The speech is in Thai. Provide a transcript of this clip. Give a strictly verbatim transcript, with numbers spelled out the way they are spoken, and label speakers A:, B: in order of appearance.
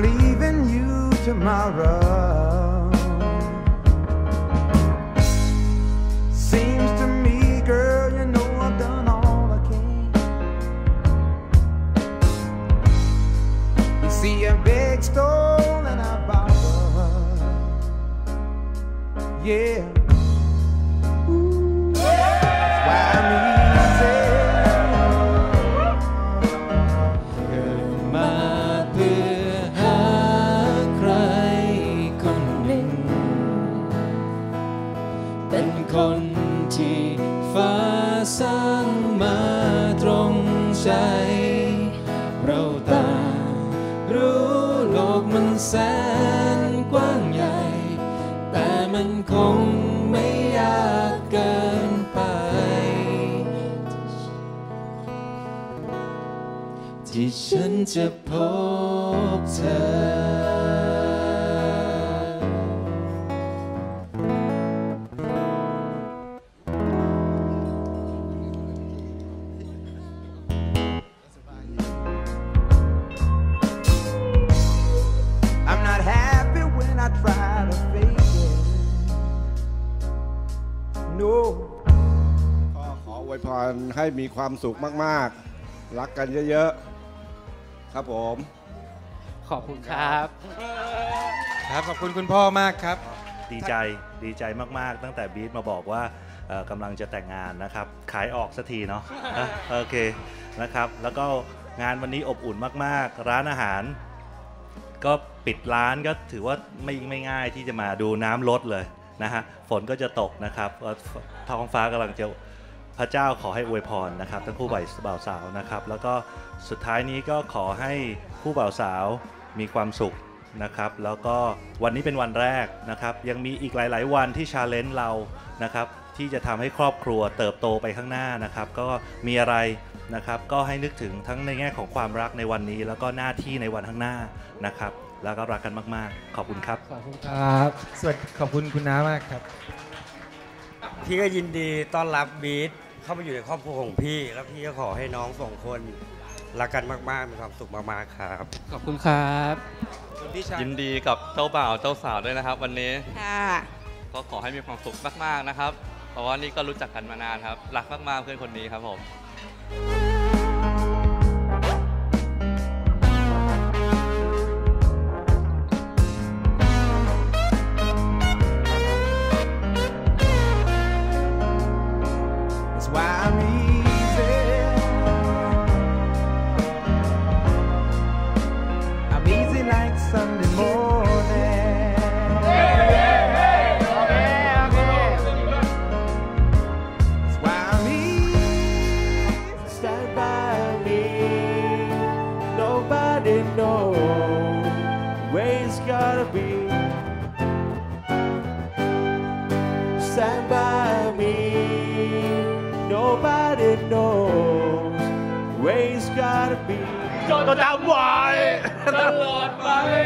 A: leaving you tomorrow. Seems to me, girl, you know I've done all I can. You see a big stone and I borrow. Yeah. Ooh, that's why I'm easy.
B: เกิดมาเพื่อหาใครคนหนึ่งเป็นคนที่ฟ้าสร้างมาตรงใจเราต่างรู้โลกมันแสนกว้างใหญ่แต่มันคงไม่ยากเกินไปที่ฉันจะพบเธอ
C: ก็ขออวยพรให้มีความสุขมากๆรักกันเยอะๆครับผม
B: ขอบคุณครับครับขอบคุณคุณพ่อมากครับ
D: ดีใจดีใจมากๆตั้งแต่บีทมาบอกว่ากำลังจะแต่งงานนะครับขายออกสักทีเนาะโอเคนะครับแล้วก็งานวันนี้อบอุ่นมากๆร้านอาหารก็ปิดร้านก็ถือว่าไม่ไม่ง่ายที่จะมาดูน้ำลดเลยนะฮะฝนก็จะตกนะครับท้องฟ้ากำลังจะพระเจ้าขอให้อวยพรนะครับทั้งคู่บ่าวสาวนะครับแล้วก็สุดท้ายนี้ก็ขอให้คู่บ่าวสาวมีความสุขนะครับแล้วก็วันนี้เป็นวันแรกนะครับยังมีอีกหลายๆวันที่ชาเลนจ์เรานะครับที่จะทำให้ครอบครัวเติบโตไปข้างหน้านะครับก็มีอะไรนะครับก็ให้นึกถึงทั้งในแง่ของความรักในวันนี้แล้วก็หน้าที่ในวันข้างหน้านะครับแล้วก็รักกันมากๆขอบคุณครับ
B: ขอบคุณครับสวัสดีขอบคุณคุณน้ามากครับ
E: พี่ก็ยินดีต้อนรับบีทเข้ามาอยู่ในครอบครัวของพี่แล้วพี่ก็ขอให้น้องสองคนรักกันมากๆมีความสุขมากๆครับ
B: ขอบคุณครับ
F: ยินดีกับเจ้าบ่าวเจ้าสาวด้วยนะครับวันนี้
G: ค่ะ
F: ก็ขอให้มีความสุขมากๆนะครับเพราะว่านี่ก็รู้จักกันมานานครับรักมากๆเพื่อนคนนี้ครับผม
A: Stand by me. Nobody knows where it's gotta be.
H: จดจำไว้ตลอดไป